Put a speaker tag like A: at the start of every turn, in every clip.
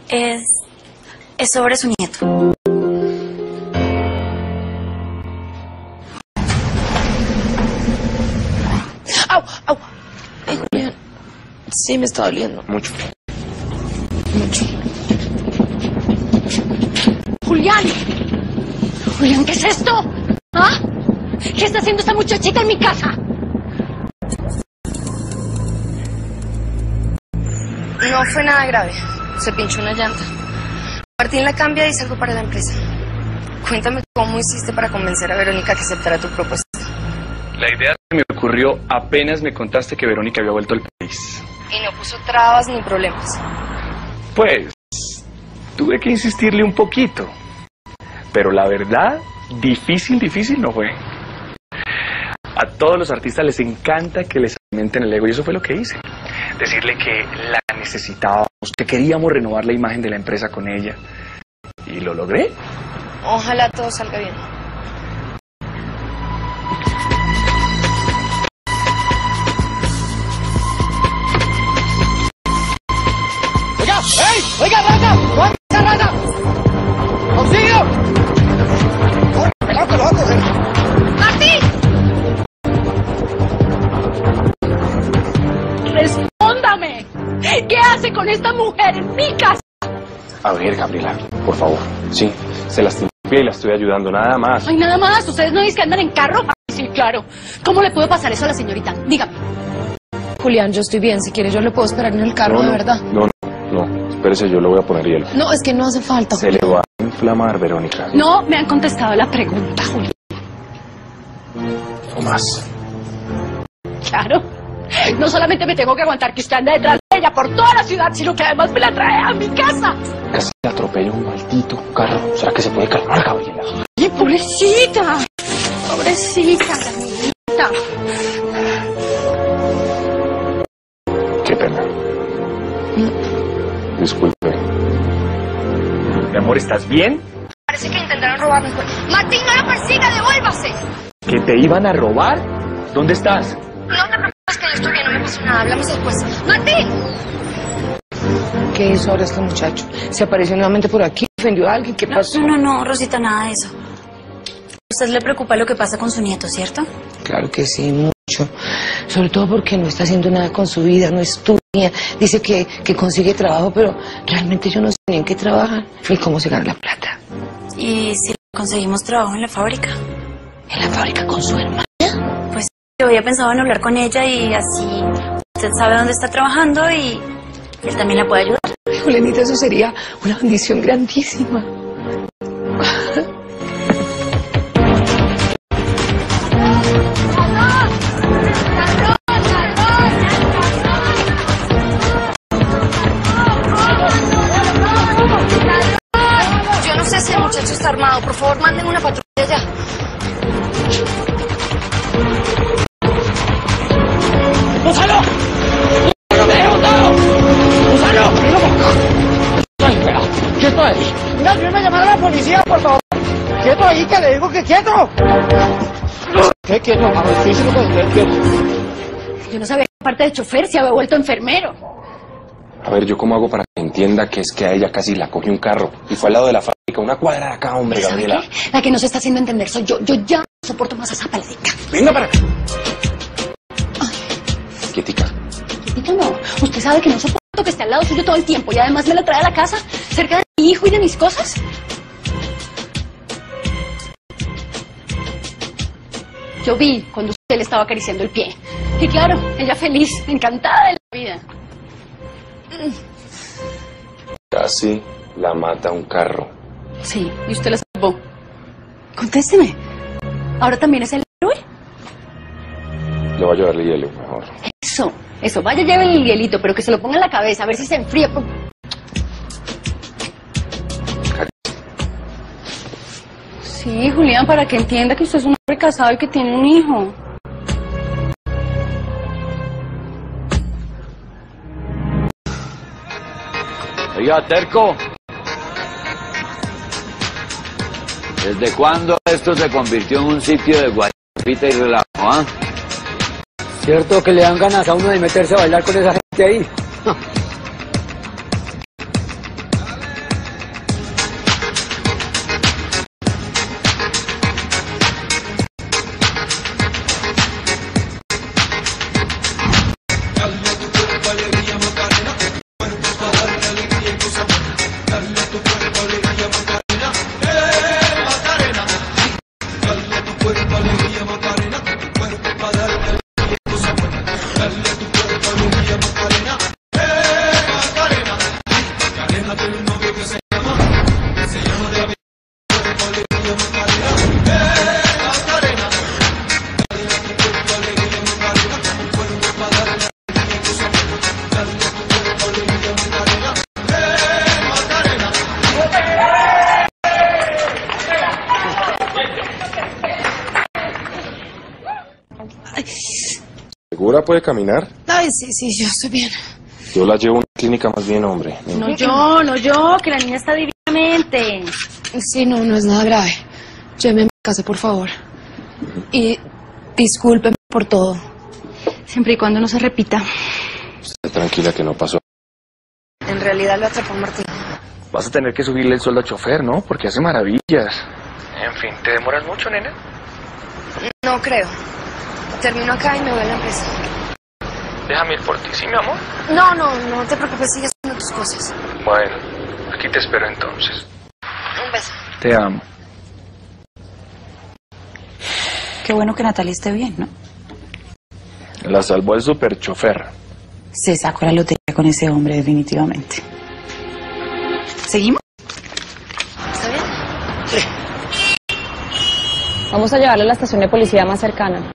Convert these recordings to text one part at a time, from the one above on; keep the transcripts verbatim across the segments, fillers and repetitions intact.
A: Es... es sobre su nieto.
B: ¡Au! ¡Au! Ay, Julián. Sí, me está doliendo.
C: Mucho.
B: Mucho.
D: ¡Julián! ¡Julián, ¿qué es esto? ¿Ah? ¿Qué está haciendo esta muchachita en mi casa?
B: No fue nada grave. Se pinchó una llanta. Martín la cambia y salgo para la empresa. Cuéntame cómo hiciste para convencer a Verónica que aceptara tu propuesta.
C: La idea que me ocurrió apenas me contaste que Verónica había vuelto al país.
B: Y no puso trabas ni problemas.
C: Pues, tuve que insistirle un poquito. Pero la verdad, difícil, difícil no fue. A todos los artistas les encanta que les alimenten el ego y eso fue lo que hice. Decirle que la necesitábamos, que queríamos renovar la imagen de la empresa con ella. Y lo logré.
B: Ojalá todo salga bien.
E: ¡Oiga! ¡Ey! ¡Oiga, rata! ¡Oiga, rata! ¡Auxilio! ¡Corre, pelado, que lo va a coger!
D: ¡Martín! ¡Respóndame! ¿Qué hace con esta mujer en mi casa?
C: A ver, Gabriela, por favor. Sí, se lastimó y la estoy ayudando, nada más.
D: Ay, nada más. ¿Ustedes no dicen que andan en carro? Ay, sí, claro. ¿Cómo le puede pasar eso a la señorita? Dígame.
B: Julián, yo estoy bien. Si quieres, yo lo puedo esperar en el carro,
C: no, no,
B: de verdad.
C: No, no, no. Espérese, yo le voy a poner hielo.
B: No, es que no hace falta.
C: Se le va a inflamar, Verónica.
D: No me han contestado la pregunta, Julián.
C: O más.
D: Claro. No solamente me tengo que aguantar que usted anda detrás de ella por toda la ciudad, sino que además me la trae a mi casa.
C: Casi le atropella un maldito carro. ¿Será que se puede calmar, Gabriela?
D: ¡Ay, pobrecita! Pobrecita, la niñita.
C: Qué pena. Disculpe. Mi amor, ¿estás bien?
B: Parece que intentaron robarnos. Martín, no la persiga, devuélvase.
C: ¿Que te iban a robar? ¿Dónde estás?
B: No te preocupes, que yo estoy bien, no me pasó nada. Hablamos después. ¡Martín! ¿Qué hizo ahora este muchacho? ¿Se apareció nuevamente por aquí? ¿Ofendió a alguien? ¿Qué pasó?
A: No, no, no, Rosita, nada de eso. A usted le preocupa lo que pasa con su nieto, ¿cierto?
F: Claro que sí, mucho. Sobre todo porque no está haciendo nada con su vida, no estudia. Dice que, que consigue trabajo, pero realmente yo no sé ni en qué trabaja ni cómo se gana la plata.
A: ¿Y si conseguimos trabajo en la fábrica?
F: ¿En la fábrica con su hermana?
A: Pues yo había pensado en hablar con ella y así usted sabe dónde está trabajando y él también la puede ayudar.
F: Julianita, eso sería una bendición grandísima.
B: Yo no sé si el muchacho está armado. Por favor, manden una patrulla ya.
E: ¡Gonzalo! ¡No me dejes, Gonzalo! ¡Gonzalo! ¡Ay, espera! ¡Quieto ahí! Mira, ayúdame a llamar a la policía, por favor. ¡Quieto ahí, que le digo que quieto! ¿Qué quieto? A ver, físico, que quieto.
D: Yo no sabía que aparte de chofer se había vuelto enfermero.
C: A ver, ¿yo cómo hago para que entienda que es que a ella casi la cogió un carro y fue al lado de la fábrica, una cuadra de acá, hombre,
D: ¿Sabe
C: Gabriela?
D: qué? La que no se está haciendo entender soy yo. Yo ya no soporto más a esa paletica.
C: Venga para acá. Quietica.
D: Quietica no. Usted sabe que no soporto que esté al lado suyo todo el tiempo y además me la trae a la casa cerca de mi hijo y de mis cosas. Yo vi cuando usted le estaba acariciando el pie. Y claro, ella feliz, encantada de la vida.
C: Casi la mata un carro.
D: Sí, y usted la salvó. Contésteme. ¿Ahora también es el héroe?
C: Le voy a llevarle hielo, mejor.
D: Eso, eso. Vaya, llévenle el hielito, pero que se lo ponga en la cabeza, a ver si se enfría. Sí, Julián, para que entienda que usted es un hombre casado y que tiene un hijo.
G: Oiga, terco. ¿Desde cuándo esto se convirtió en un sitio de guachapita y relajo, ah?
E: ¿Cierto que le dan ganas a uno de meterse a bailar con esa gente ahí?
H: ¿Segura puede caminar?
B: Ay, sí, sí, yo estoy bien.
H: Yo la llevo a una clínica más bien, hombre.
A: No yo, no yo, que la niña está divinamente.
B: Sí, no, no es nada grave. Lléveme a mi casa, por favor. Y discúlpeme por todo.
A: Siempre y cuando no se repita.
H: Esté tranquila que no pasó.
B: En realidad lo atrapó Martín.
C: Vas a tener que subirle el sueldo al chofer, ¿no? Porque hace maravillas. En fin, ¿te demoras mucho, nena?
B: No creo. Termino acá y me voy a la empresa.
C: Déjame ir por ti, ¿sí, mi amor?
B: No, no, no te preocupes, sigue haciendo tus cosas.
C: Bueno, aquí te espero entonces.
B: Un beso.
C: Te amo.
A: Qué bueno que Natalia esté bien, ¿no?
C: La salvó el super chofer.
A: Se sacó la lotería con ese hombre, definitivamente. ¿Seguimos?
B: ¿Está bien?
I: Vamos a llevarle a la estación de policía más cercana.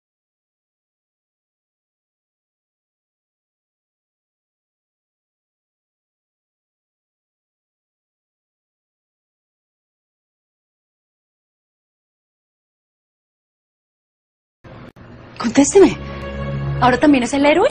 A: Contésteme. ¿Ahora también es el héroe?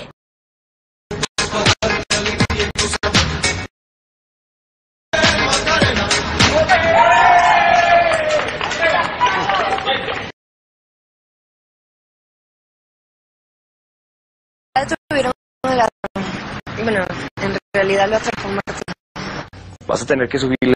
B: Tuvieron uno de la... Bueno, en realidad lo atrapó Martín.
C: Vas a tener que subirle...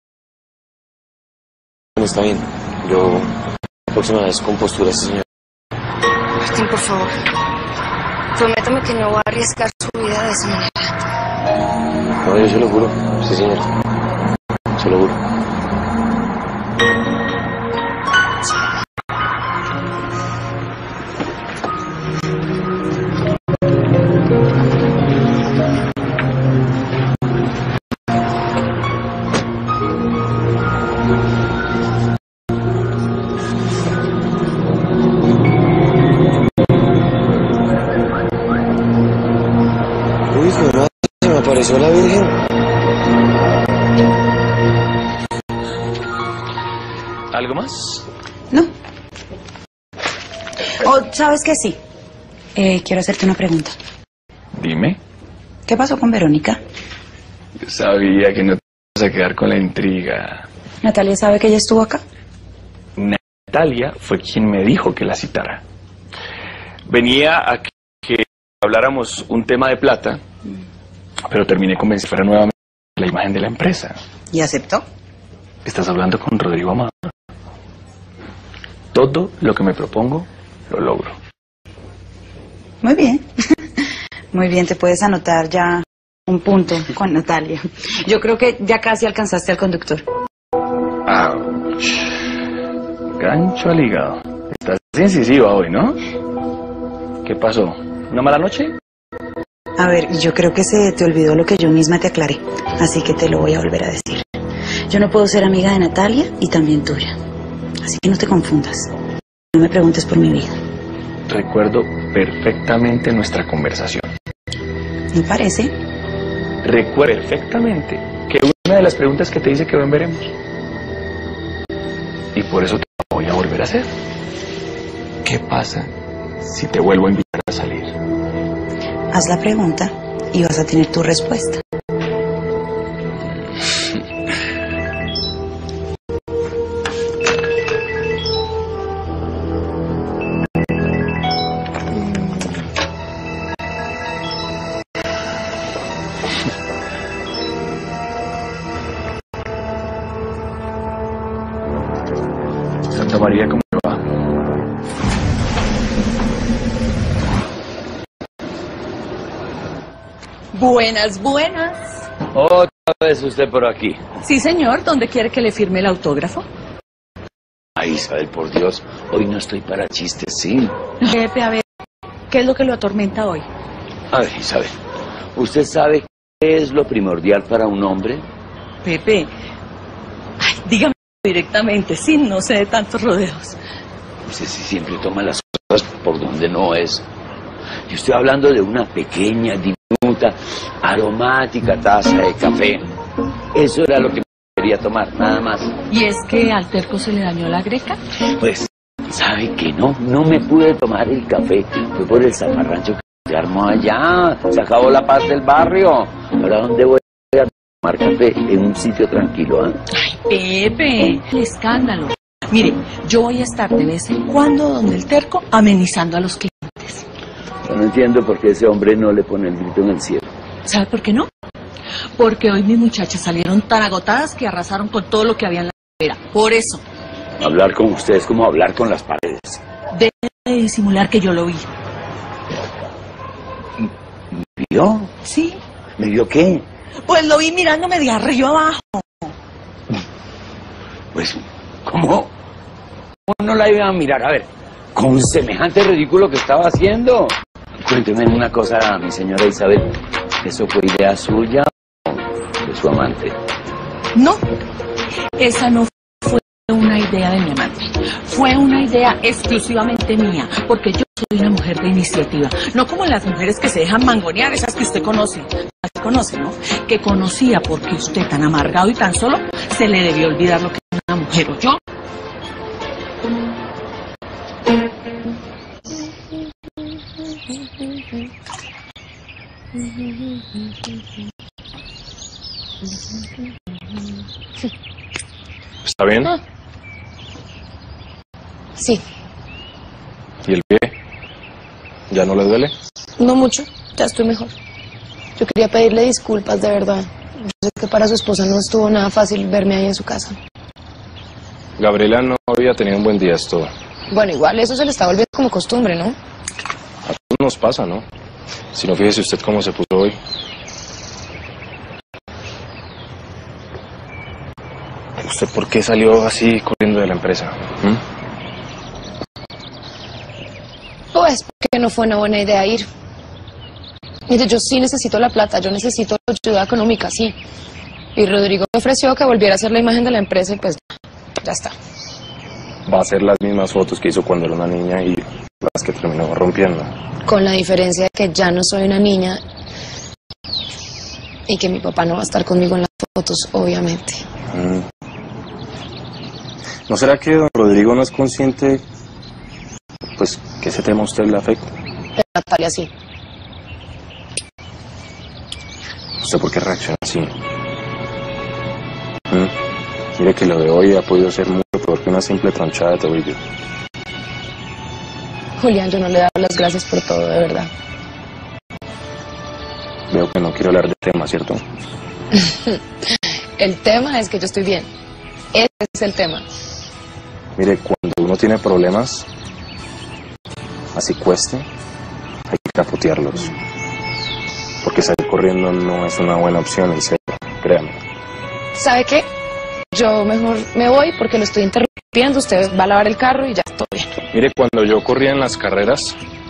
H: Bueno, está bien. Yo la próxima vez con postura, sí, señor.
B: Martín, por favor. Prométame que no va a arriesgar su vida de esa manera.
H: No, yo se lo juro. Sí, señor. Se lo juro. Uy, qué madre, se me apareció la Virgen.
C: ¿Algo más?
A: No. O, ¿sabes qué? Sí. Eh, quiero hacerte una pregunta.
C: Dime.
A: ¿Qué pasó con Verónica?
C: Yo sabía que no te ibas a quedar con la intriga.
A: ¿Natalia sabe que ella estuvo acá?
C: Natalia fue quien me dijo que la citara. Venía a que habláramos un tema de plata, pero terminé convencido que fuera nuevamente la imagen de la empresa.
A: ¿Y aceptó?
C: Estás hablando con Rodrigo Amado. Todo lo que me propongo, lo logro.
A: Muy bien. Muy bien, te puedes anotar ya un punto con Natalia. Yo creo que ya casi alcanzaste al conductor.
C: Ouch. Gancho al hígado. Estás incisiva hoy, ¿no? ¿Qué pasó? ¿Una mala noche?
A: A ver, yo creo que se te olvidó lo que yo misma te aclaré, así que te lo voy a volver a decir. Yo no puedo ser amiga de Natalia y también tuya. Así que no te confundas. No me preguntes por mi vida.
C: Recuerdo perfectamente nuestra conversación.
A: ¿Me parece?
C: Recuerdo perfectamente que una de las preguntas que te hice que ven veremos. Y por eso te voy a volver a hacer. ¿Qué pasa si te vuelvo a invitar a salir?
A: Haz la pregunta y vas a tener tu respuesta.
C: Santa María, ¿cómo te va?
D: Buenas, buenas.
G: Otra vez usted por aquí.
D: Sí, señor. ¿Dónde quiere que le firme el autógrafo?
G: Ay, Isabel, por Dios, hoy no estoy para chistes, ¿sí?
D: Pepe, a ver, ¿qué es lo que lo atormenta hoy?
G: A ver, Isabel, ¿usted sabe qué es lo primordial para un hombre?
D: Pepe, ay, dígame directamente, sí, no sé de tantos rodeos.
G: Usted sí siempre toma las cosas por donde no es. Yo estoy hablando de una pequeña, diminuta, aromática taza de café. Eso era lo que quería tomar, nada más.
D: ¿Y es que al terco se le dañó la greca?
G: Pues, ¿Sabe que no? No me pude tomar el café. Fue por el zafarrancho que se armó allá. Se acabó la paz del barrio. Ahora, ¿dónde voy a tomar café? En un sitio tranquilo, ¿eh?
J: Ay, Pepe, el escándalo. Mire, yo voy a estar de vez en cuando donde el terco amenizando a los clientes.
G: Yo no entiendo por qué ese hombre no le pone el grito en el cielo.
J: ¿Sabe por qué no? Porque hoy mis muchachas salieron tan agotadas que arrasaron con todo lo que había en la nevera. Por eso.
G: Hablar con usted es como hablar con las paredes.
J: Deje de disimular que yo lo vi.
G: ¿Me vio?
J: Sí.
G: ¿Me vio qué?
J: Pues lo vi mirándome de arriba abajo.
G: Pues, ¿cómo? ¿Cómo no la iba a mirar? A ver, con semejante ridículo que estaba haciendo. Cuénteme una cosa, mi señora Isabel. ¿Eso fue idea suya o de su amante?
J: No, esa no fue una idea de mi amante. Fue una idea exclusivamente mía, porque yo soy una mujer de iniciativa. No como las mujeres que se dejan mangonear, esas que usted conoce. Las conoce, ¿no? Que conocía porque usted, tan amargado y tan solo, se le debió olvidar lo que es una mujer. ¿O yo?
H: ¿Está bien?
B: Ah. Sí,
H: ¿Y el pie? ¿Ya no le duele?
B: no mucho, ya estoy mejor. Yo quería pedirle disculpas, de verdad. Yo sé que para su esposa no estuvo nada fácil verme ahí en su casa.
H: Gabriela no había tenido un buen día, es todo.
B: Bueno, igual eso se le está volviendo como costumbre, ¿no?
H: A todos nos pasa, ¿no? Si no, fíjese usted cómo se puso hoy. ¿Usted por qué salió así corriendo de la empresa? ¿Mm?
B: Pues porque no fue una buena idea ir. Mire, yo sí necesito la plata, yo necesito ayuda económica, sí. Y Rodrigo me ofreció que volviera a hacer la imagen de la empresa y pues ya está.
H: Va a hacer las mismas fotos que hizo cuando era una niña y las que terminó rompiendo.
B: Con la diferencia de que ya no soy una niña y que mi papá no va a estar conmigo en las fotos, obviamente.
H: Mm. ¿No será que don Rodrigo no es consciente, pues, que ese tema a usted le afecta?
B: Pero Natalia sí.
H: ¿Usted por qué reacciona así? ¿Mm? Mire que lo de hoy ha podido ser mucho peor que una simple tronchada de tobillo.
B: Julián, yo no le he dado las gracias por todo, de verdad.
H: Veo que no quiero hablar del tema, ¿cierto?
B: El tema es que yo estoy bien. Ese es el tema.
H: Mire, cuando uno tiene problemas, así cueste, hay que capotearlos. Porque salir corriendo no es una buena opción, en serio, créame.
B: ¿Sabe qué? Yo mejor me voy porque lo estoy interrumpiendo. Usted va a lavar el carro y ya estoy bien.
H: Mire, cuando yo corría en las carreras,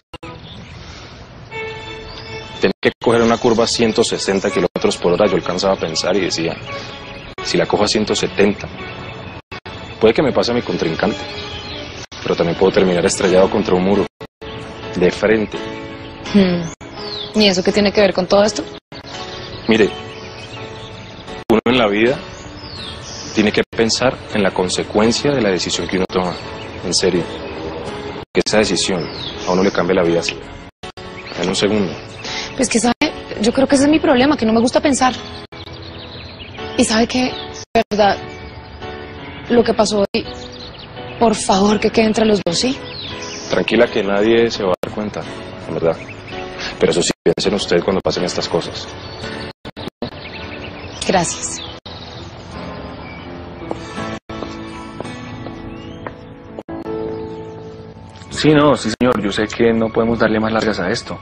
H: tenía que coger una curva a ciento sesenta kilómetros por hora. Yo alcanzaba a pensar y decía, si la cojo a ciento setenta, puede que me pase a mi contrincante, pero también puedo terminar estrellado contra un muro, de frente.
B: Hmm. ¿Y eso qué tiene que ver con todo esto?
H: Mire, uno en la vida tiene que pensar en la consecuencia de la decisión que uno toma, en serio. Que esa decisión a uno le cambie la vida así, en un segundo.
B: Pues que sabe, yo creo que ese es mi problema, que no me gusta pensar. Y sabe que, de verdad, lo que pasó hoy, por favor que quede entre los dos, ¿sí?
H: Tranquila que nadie se va a dar cuenta, en verdad. Pero eso sí, piensen ustedes cuando pasen estas cosas.
B: Gracias.
C: Sí, no, sí, señor. Yo sé que no podemos darle más largas a esto.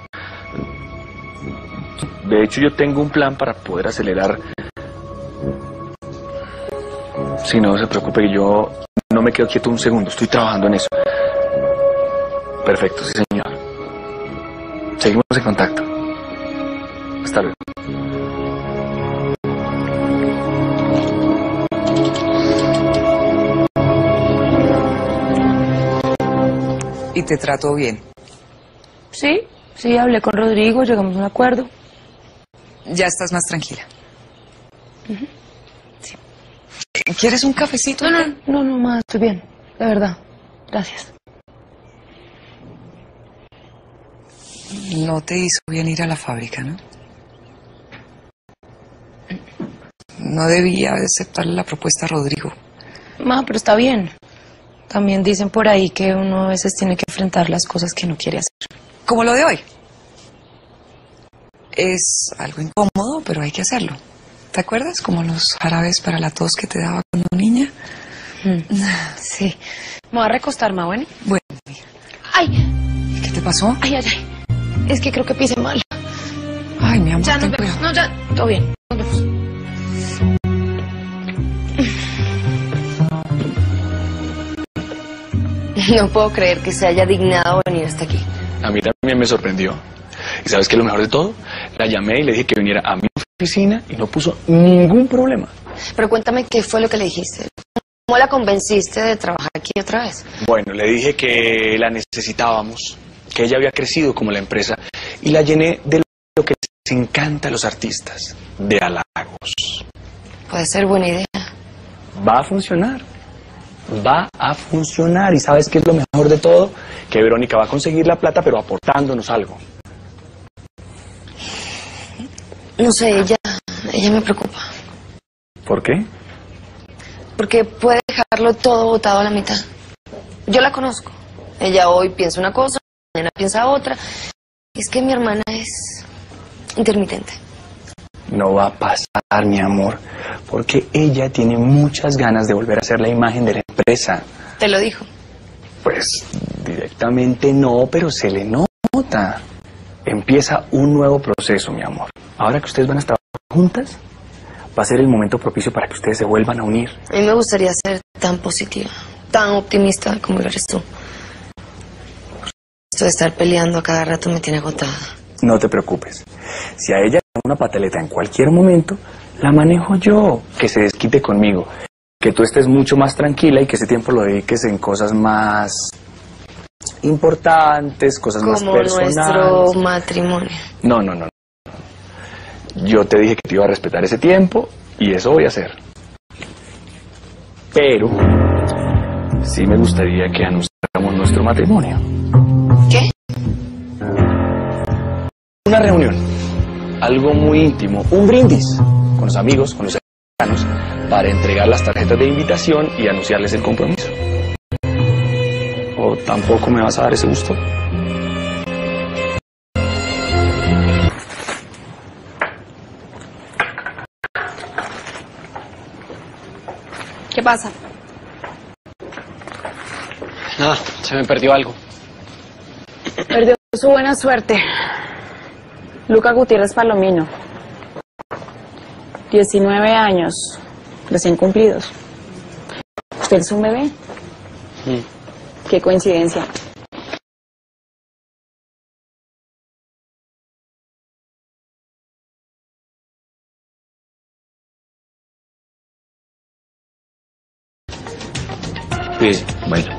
C: De hecho, yo tengo un plan para poder acelerar. Sí, no se preocupe, yo no me quedo quieto un segundo. Estoy trabajando en eso. Perfecto, sí, señor. Seguimos en contacto. Hasta luego.
F: ¿Y te trató bien?
B: Sí, sí, hablé con Rodrigo, llegamos a un acuerdo.
F: Ya estás más tranquila.
B: Uh-huh. Sí.
F: ¿Quieres un cafecito?
B: No, no, no, no, ma, estoy bien, de verdad. Gracias.
F: No te hizo bien ir a la fábrica, ¿no? No debía aceptarle la propuesta a Rodrigo.
B: Ma, pero está bien. También dicen por ahí que uno a veces tiene que enfrentar las cosas que no quiere hacer.
F: Como lo de hoy. Es algo incómodo, pero hay que hacerlo. ¿Te acuerdas? Como los jarabes para la tos que te daba cuando niña.
B: Mm. Sí. Me voy a recostar, ma, ¿bueno?
F: Bueno.
B: ¡Ay!
F: ¿Qué te pasó?
B: Ay, ay, ay. Es que creo que pise mal.
F: Ay, mi amor,
B: Ya nos
F: ten
B: vemos.
F: cuidado.
B: No, ya. Todo bien. Nos vemos. No puedo creer que se haya dignado venir hasta aquí.
C: A mí también me sorprendió. ¿Y sabes qué es lo mejor de todo? La llamé y le dije que viniera a mi oficina y no puso ningún problema.
B: Pero cuéntame qué fue lo que le dijiste. ¿Cómo la convenciste de trabajar aquí otra vez?
C: Bueno, le dije que la necesitábamos, que ella había crecido como la empresa y la llené de lo que les encanta a los artistas, de halagos.
B: Puede ser buena idea.
C: Va a funcionar. Va a funcionar. ¿Y sabes qué es lo mejor de todo? Que Verónica va a conseguir la plata, pero aportándonos algo.
B: No sé, ella, ella me preocupa.
C: ¿Por qué?
B: Porque puede dejarlo todo botado a la mitad. Yo la conozco. Ella hoy piensa una cosa, mañana piensa otra. Es que mi hermana es intermitente.
C: No va a pasar, mi amor, porque ella tiene muchas ganas de volver a ser la imagen de la empresa.
B: ¿Te lo dijo?
C: Pues directamente no, pero se le nota. Empieza un nuevo proceso, mi amor. Ahora que ustedes van a estar juntas, va a ser el momento propicio para que ustedes se vuelvan a unir.
B: A mí me gustaría ser tan positiva, tan optimista como lo eres tú. Esto de estar peleando a cada rato me tiene agotada.
C: No te preocupes. Si a ella le da una pataleta en cualquier momento, la manejo yo. Que se desquite conmigo. Que tú estés mucho más tranquila y que ese tiempo lo dediques en cosas más importantes, cosas más
B: Como
C: personales.
B: nuestro matrimonio.
C: No, no, no. Yo te dije que te iba a respetar ese tiempo y eso voy a hacer. Pero sí me gustaría que anunciáramos nuestro matrimonio.
B: ¿Qué?
C: Una reunión, algo muy íntimo, un brindis con los amigos, con los cercanos, para entregar las tarjetas de invitación y anunciarles el compromiso. ¿O tampoco me vas a dar ese gusto?
I: ¿Qué pasa?
K: Nada, se me perdió algo.
I: Perdió su buena suerte. Luca Gutiérrez Palomino. diecinueve años, recién cumplidos. ¿Usted es un bebé?
K: Mm.
I: Qué coincidencia.
C: Sí, bueno.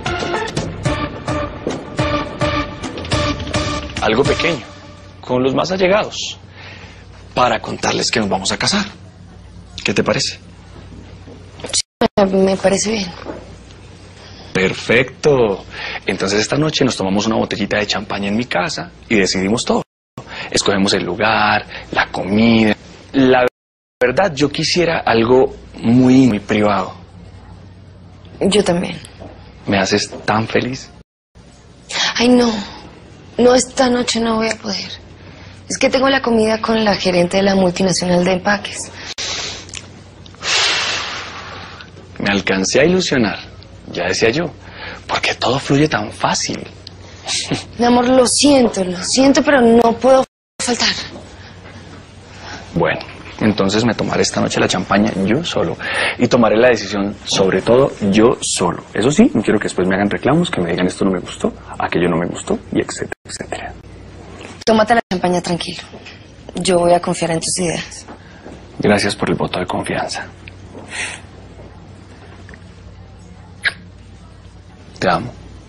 C: Algo pequeño, con los más allegados, para contarles que nos vamos a casar. ¿Qué te parece?
B: Me parece bien.
C: Perfecto. Entonces esta noche nos tomamos una botellita de champaña en mi casa y decidimos todo. Escogemos el lugar, la comida. La verdad, yo quisiera algo muy, muy privado.
B: Yo también.
C: ¿Me haces tan feliz?
B: Ay, no. No, esta noche no voy a poder. Es que tengo la comida con la gerente de la multinacional de empaques.
C: Me alcancé a ilusionar, ya decía yo, porque todo fluye tan fácil.
B: Mi amor, lo siento, lo siento, pero no puedo faltar.
C: Bueno, entonces me tomaré esta noche la champaña yo solo y tomaré la decisión sobre todo yo solo. Eso sí, no quiero que después me hagan reclamos, que me digan esto no me gustó, aquello no me gustó y etcétera, etcétera.
B: Tómate la champaña tranquilo. Yo voy a confiar en tus ideas.
C: Gracias por el voto de confianza. Te amo.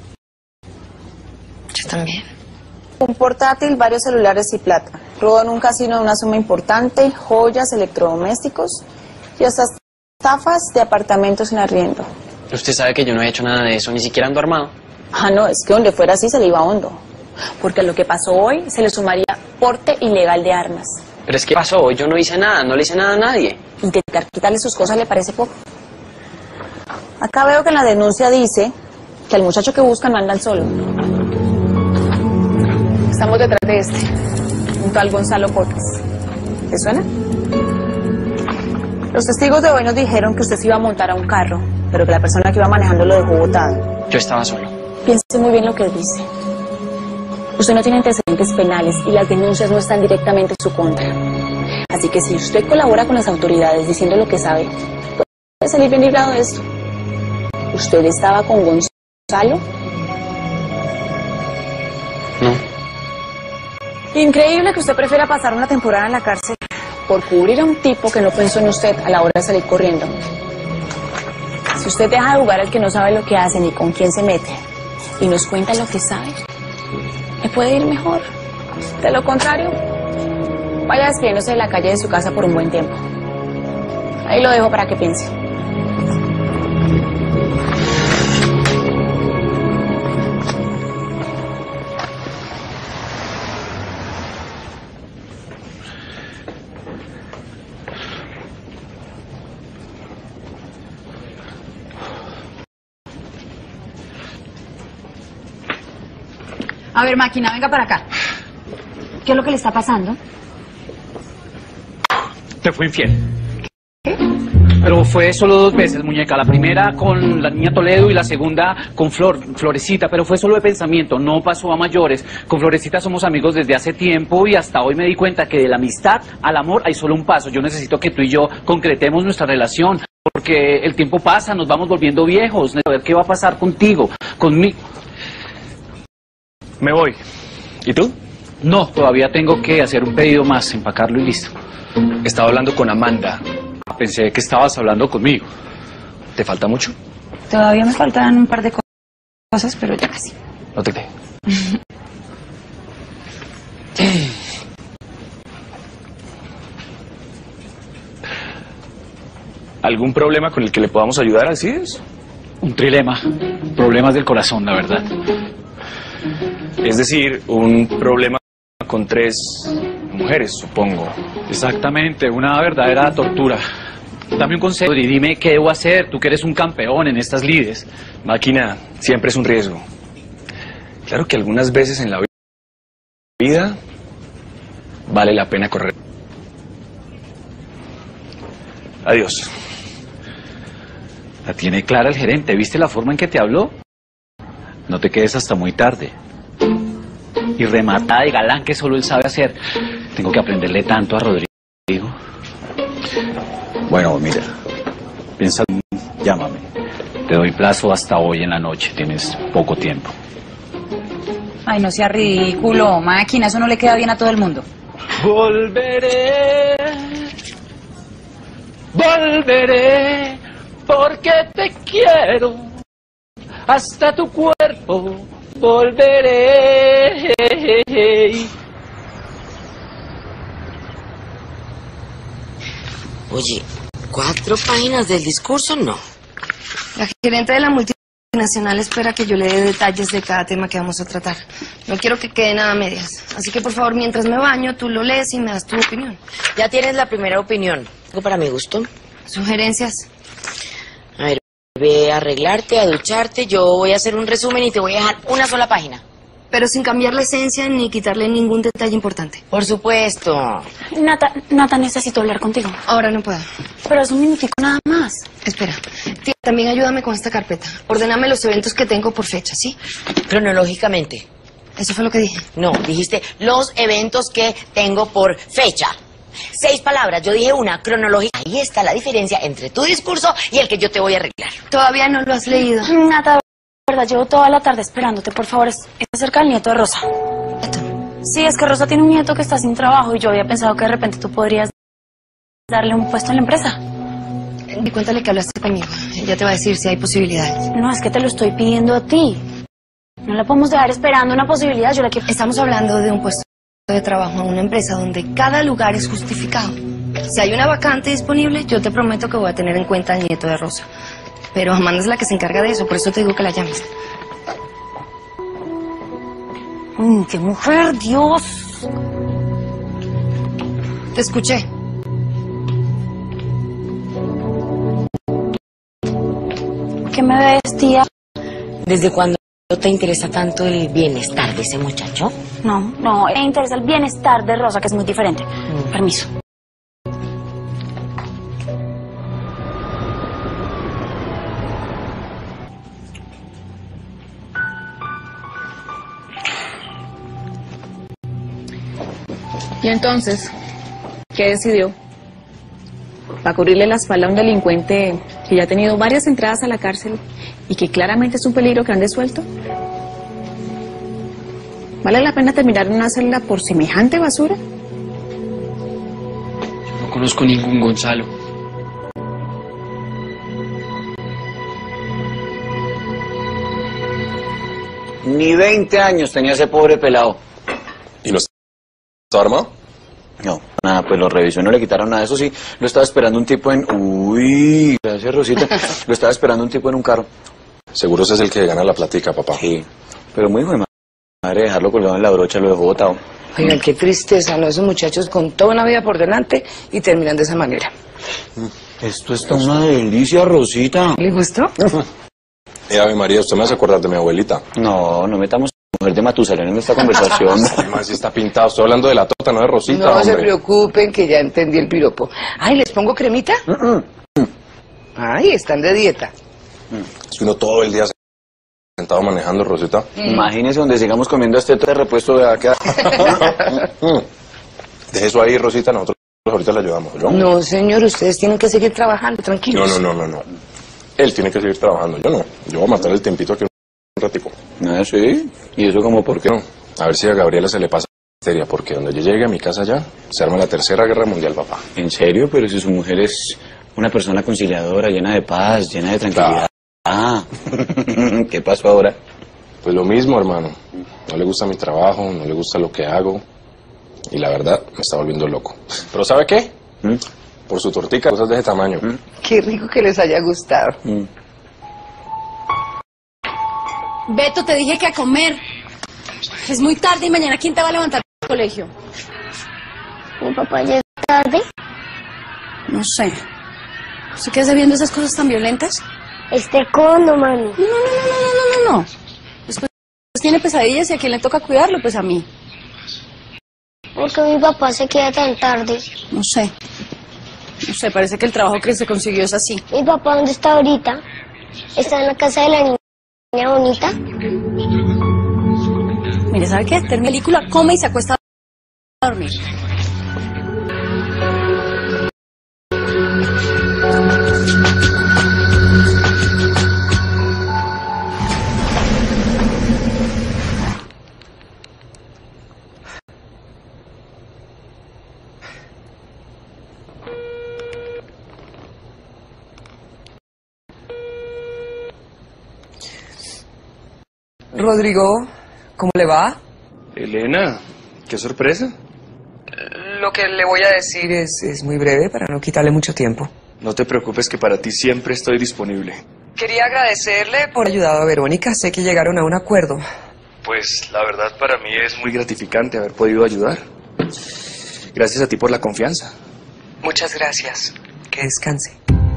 B: Yo también.
L: Un portátil, varios celulares y plata. Robó en un casino de una suma importante, joyas, electrodomésticos y hasta estafas de apartamentos en arriendo.
K: Usted sabe que yo no he hecho nada de eso, ni siquiera ando armado.
L: Ah, no, es que donde fuera así se le iba hondo. porque a lo que pasó hoy se le sumaría porte ilegal de armas.
K: Pero es que pasó hoy, yo no hice nada, no le hice nada a nadie.
L: Intentar quitarle sus cosas le parece poco. Acá veo que en la denuncia dice que el muchacho que buscan no anda solo. Estamos detrás de este, un tal Gonzalo Portes. ¿Te suena? Los testigos de hoy nos dijeron que usted se iba a montar a un carro, pero que la persona que iba manejando lo dejó botado.
K: Yo estaba solo.
L: Piense muy bien lo que dice. Usted no tiene antecedentes penales y las denuncias no están directamente en su contra. Así que si usted colabora con las autoridades diciendo lo que sabe, puede salir bien librado de esto. ¿Usted estaba con Gonzalo?
K: No.
L: Increíble que usted prefiera pasar una temporada en la cárcel por cubrir a un tipo que no pensó en usted a la hora de salir corriendo. Si usted deja de jugar al que no sabe lo que hace ni con quién se mete y nos cuenta lo que sabe, le puede ir mejor. De lo contrario, vaya despidiéndose de la calle de su casa por un buen tiempo. Ahí lo dejo para que piense.
A: A ver, máquina, venga para acá. ¿Qué es lo que le está pasando?
M: Te fui infiel. ¿Qué? Pero fue solo dos veces, muñeca. La primera con la niña Toledo y la segunda con Flor, Florecita. Pero fue solo de pensamiento, no pasó a mayores. Con Florecita somos amigos desde hace tiempo y hasta hoy me di cuenta que de la amistad al amor hay solo un paso. Yo necesito que tú y yo concretemos nuestra relación. Porque el tiempo pasa, nos vamos volviendo viejos. A ver qué va a pasar contigo, conmigo.
C: Me voy. ¿Y tú?
M: No, todavía tengo que hacer un pedido más, empacarlo y listo.
C: Estaba hablando con Amanda.
M: Pensé que estabas hablando conmigo.
C: ¿Te falta mucho?
A: Todavía me faltan un par de cosas, pero ya casi.
C: No te creo. ¿Algún problema con el que le podamos ayudar, Alcides?
M: Un trilema. Problemas del corazón, la verdad.
C: Es decir, un problema con tres mujeres, supongo.
M: Exactamente, una verdadera tortura. Dame un consejo y dime qué debo hacer, tú que eres un campeón en estas lides.
C: Máquina, siempre es un riesgo. Claro que algunas veces en la vida vale la pena correr. Adiós.
M: La tiene clara el gerente, ¿viste la forma en que te habló? No te quedes hasta muy tarde. Y rematada de galán que solo él sabe hacer. Tengo que aprenderle tanto a Rodrigo.
G: Bueno, mira, piensa, llámame.
M: Te doy plazo hasta hoy en la noche, tienes poco tiempo.
A: Ay, no sea ridículo, máquina, eso no le queda bien a todo el mundo.
M: Volveré, volveré, porque te quiero, hasta tu cuerpo volveré.
F: Oye, ¿cuatro páginas del discurso? No.
B: La gerente de la multinacional espera que yo le dé detalles de cada tema que vamos a tratar. No quiero que quede nada a medias. Así que, por favor, mientras me baño, tú lo lees y me das tu opinión.
F: Ya tienes la primera opinión. ¿Algo para mi gusto?
B: ¿Sugerencias?
F: A ver, ve a arreglarte, a ducharte. Yo voy a hacer un resumen y te voy a dejar una sola página.
B: Pero sin cambiar la esencia ni quitarle ningún detalle importante.
F: Por supuesto.
L: Nata, Nata, necesito hablar contigo.
B: Ahora no puedo.
L: Pero es un minutico nada más.
B: Espera. Tía, también ayúdame con esta carpeta. Ordéname los eventos que tengo por fecha, ¿sí?
F: Cronológicamente.
B: Eso fue lo que dije.
F: No, dijiste los eventos que tengo por fecha. Seis palabras, yo dije una, cronológica. Ahí está la diferencia entre tu discurso y el que yo te voy a arreglar.
B: Todavía no lo has leído.
L: Nata, verdad, llevo toda la tarde esperándote, por favor, es, es acerca del nieto de Rosa.
B: ¿Esto?
L: Sí, es que Rosa tiene un nieto que está sin trabajo y yo había pensado que de repente tú podrías darle un puesto en la empresa.
B: Y cuéntale que hablaste conmigo. Ella te va a decir si hay posibilidades.
L: No, es que te lo estoy pidiendo a ti. No la podemos dejar esperando una posibilidad, yo la quiero...
B: Estamos hablando de un puesto de trabajo en una empresa donde cada lugar es justificado. Si hay una vacante disponible, yo te prometo que voy a tener en cuenta al nieto de Rosa. Pero Amanda es la que se encarga de eso, por eso te digo que la llames.
D: Mm, ¡Qué mujer, Dios!
B: Te escuché.
D: ¿Qué me ves, tía?
F: ¿Desde cuándo te interesa tanto el bienestar de ese muchacho?
D: No, no, me interesa el bienestar de Rosa, que es muy diferente.
F: Mm.
D: Permiso.
L: Y entonces, ¿qué decidió? Para cubrirle la espalda a un delincuente que ya ha tenido varias entradas a la cárcel y que claramente es un peligro que ande suelto. ¿Vale la pena terminar en una celda por semejante basura?
K: No conozco ningún Gonzalo.
G: Ni veinte años tenía ese pobre pelado.
H: ¿Y no estaba armado?
G: No, nada, pues lo revisó, no le quitaron nada. Eso sí, lo estaba esperando un tipo en... Uy, gracias Rosita. Lo estaba esperando un tipo en un carro.
H: Seguro ese es el que gana la platica, papá.
G: Sí, pero muy hijo de madre dejarlo colgado en la brocha, lo dejó botado.
F: Oigan, qué tristeza, ¿no? Esos muchachos con toda una vida por delante y terminan de esa manera.
G: Esto está una delicia, Rosita.
F: ¿Le gustó?
H: Eh, Ave María, usted me hace acordar de mi abuelita.
G: No, no metamos mujer de Matusalén en esta conversación.
H: Además, si está pintado. Estoy hablando de la torta, no de Rosita,
F: No
H: hombre.
F: se preocupen que ya entendí el piropo. Ay, ¿les pongo cremita? Ay, están de dieta.
H: Es que uno todo el día sentado manejando, Rosita.
G: Imagínese donde sigamos comiendo este de repuesto de acá.
H: Deje eso ahí, Rosita, nosotros ahorita le ayudamos, ¿no?
F: No, señor, ustedes tienen que seguir trabajando,
H: No,
F: tranquilos.
H: no, no, no, no. Él tiene que seguir trabajando, yo no. Yo voy a matar el tiempito aquí un ratico.
G: Ah, sí. ¿Y eso como por qué?
H: No, a ver si a Gabriela se le pasa la histeria, porque donde yo llegue a mi casa ya, se arma la tercera guerra mundial, papá.
G: ¿En serio? Pero si su mujer es una persona conciliadora, llena de paz, llena de tranquilidad. Ah, ¿qué pasó ahora?
H: Pues lo mismo, hermano. No le gusta mi trabajo, no le gusta lo que hago. Y la verdad, me está volviendo loco. ¿Pero sabe qué?
G: ¿Mm?
H: Por su tortica, cosas de ese tamaño.
G: ¿Mm?
F: Qué rico que les haya gustado.
G: ¿Mm?
B: Beto, te dije que a comer. Es muy tarde y mañana ¿quién te va a levantar del colegio?
N: ¿Mi papá llega tarde?
B: No sé. ¿Usted qué hace viendo esas cosas tan violentas?
N: Este cono, mami.
B: No, no, no, no, no, no, no. Después tiene pesadillas y a quién le toca cuidarlo, pues a mí.
N: ¿Por qué mi papá se queda tan tarde?
B: No sé. No sé, parece que el trabajo que se consiguió es así.
N: ¿Mi papá dónde está ahorita? ¿Está en la casa de la niña bonita?
B: Mire, ¿sabe qué? Termina la película, come y se acuesta a dormir.
O: Rodrigo, ¿cómo le va?
C: Elena, qué sorpresa.
O: Lo que le voy a decir es, es muy breve para no quitarle mucho tiempo.
C: No te preocupes que para ti siempre estoy disponible.
O: Quería agradecerle por haber ayudado a Verónica. Sé que llegaron a un acuerdo.
C: Pues la verdad para mí es muy gratificante haber podido ayudar. Gracias a ti por la confianza.
O: Muchas gracias. Que descanse.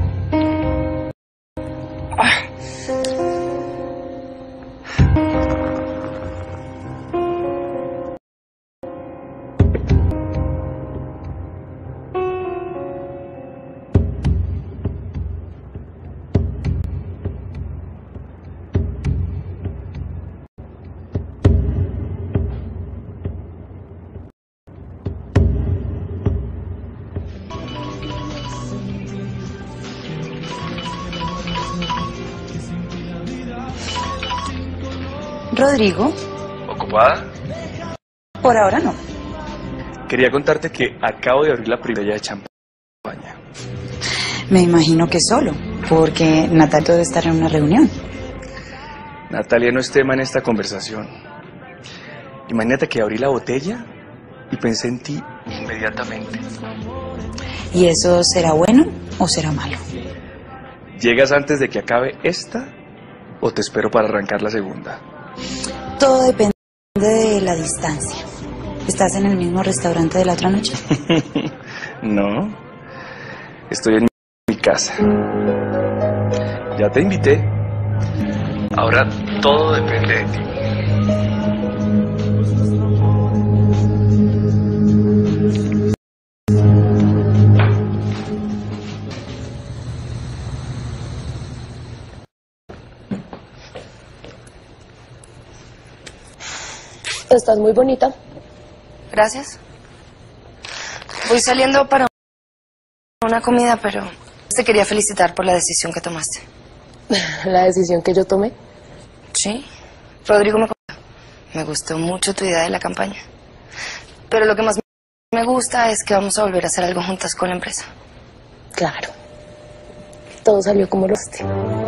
A: Rodrigo,
C: ¿Ocupada?
A: por ahora no.
C: Quería contarte que acabo de abrir la primera de champaña.
A: Me imagino que solo, porque Natalia debe estar en una reunión.
C: Natalia no es tema en esta conversación. Imagínate que abrí la botella y pensé en ti inmediatamente.
A: ¿Y eso será bueno o será malo?
C: ¿Llegas antes de que acabe esta o te espero para arrancar la segunda?
A: Todo depende de la distancia. ¿Estás en el mismo restaurante de la otra noche?
C: No, estoy en mi casa. Ya te invité. Ahora todo depende de ti.
B: Estás muy bonita.
P: Gracias. Voy saliendo para una comida, pero te quería felicitar por la decisión que tomaste.
B: ¿La decisión que yo tomé?
P: Sí. Rodrigo me contó. Me gustó mucho tu idea de la campaña. Pero lo que más me gusta es que vamos a volver a hacer algo juntas con la empresa.
B: Claro. Todo salió como lo viste.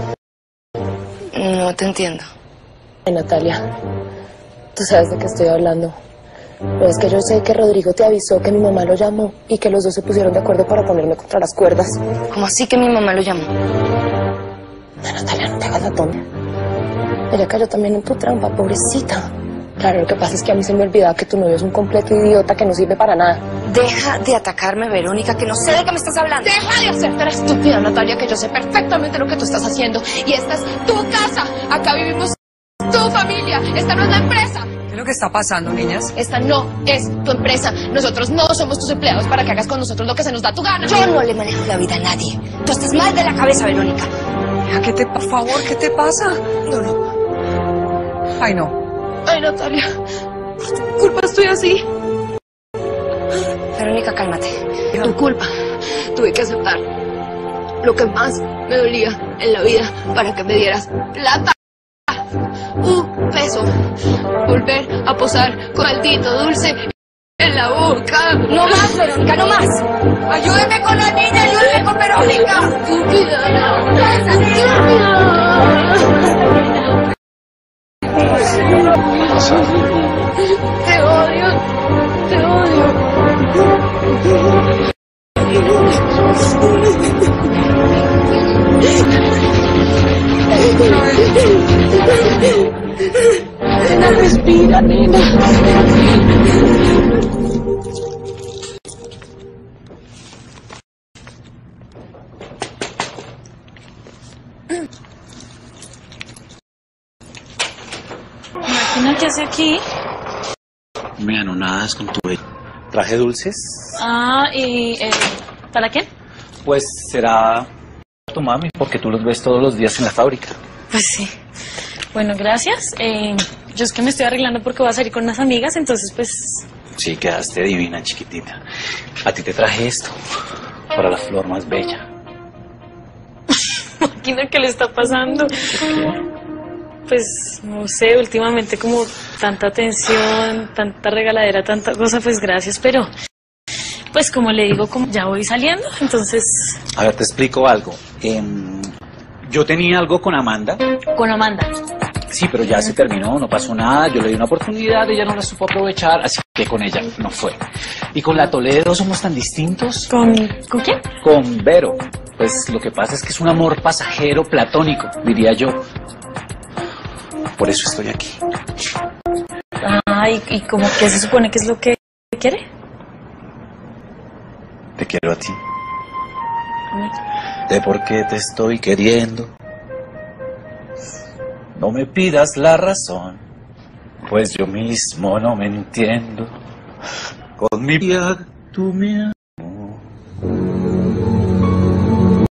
P: No te entiendo.
B: Ay, Natalia, tú sabes de qué estoy hablando. No es que yo sé que Rodrigo te avisó que mi mamá lo llamó y que los dos se pusieron de acuerdo para ponerme contra las cuerdas.
P: ¿Cómo así que mi mamá lo llamó?
B: No, Natalia, no te hagas la tonta. Ella cayó también en tu trampa, pobrecita. Claro, lo que pasa es que a mí se me olvidaba que tu novio es un completo idiota que no sirve para nada.
P: Deja de atacarme, Verónica, que no sé de qué me estás hablando.
B: Deja de hacerte la estúpida, Natalia, que yo sé perfectamente lo que tú estás haciendo. Y esta es tu casa. Acá vivimos tu familia. Esta no es la empresa.
O: ¿Qué es lo que está pasando, niñas?
B: Esta no es tu empresa. Nosotros no somos tus empleados para que hagas con nosotros lo que se nos da tu gana.
P: Yo no le manejo la vida a nadie. Tú estás mal de la cabeza, Verónica.
O: ¿Qué te, por favor, qué te pasa?
P: No, no.
O: Ay, no.
B: Ay, Natalia, por tu culpa estoy así.
P: Verónica, cálmate.
B: Tu culpa. Tuve que aceptar lo que más me dolía en la vida para que me dieras plata. Un peso. Volver a posar con maldito dulce en la boca.
P: No más, Verónica, no más. Ayúdeme con la niña, ayúdeme con Verónica.
B: Estúpida, no, estúpida. Te odio, te odio. Nena, respira, nena.
Q: Martina, ¿qué hace aquí?
R: Me anonadas con tu... ¿Traje dulces?
Q: Ah, y... Eh, ¿para quién?
M: Pues será tu mami, porque tú los ves todos los días en la fábrica.
Q: Pues sí. Bueno, gracias. Eh, yo es que me estoy arreglando porque voy a salir con unas amigas, entonces pues...
R: Sí, quedaste divina, chiquitita. A ti te traje esto, para la flor más bella.
Q: Martina, ¿qué le está pasando? Pues, no sé, últimamente como tanta atención, tanta regaladera, tanta cosa, pues gracias, pero... Pues como le digo, como ya voy saliendo, entonces...
R: A ver, te explico algo. Eh, yo tenía algo con Amanda.
Q: Con Amanda.
R: Sí, pero ya se terminó, no pasó nada, yo le di una oportunidad, ella no la supo aprovechar, así que con ella no fue. Y con la Toledo somos tan distintos.
Q: ¿Con, ¿con quién?
R: Con Vero. Pues lo que pasa es que es un amor pasajero, platónico, diría yo. Por eso estoy aquí.
Q: Ah, ¿y, y como que se supone que es lo que quiere?
R: Te quiero a ti. De por qué te estoy queriendo. No me pidas la razón, pues yo mismo no me entiendo. Con mi vida tú me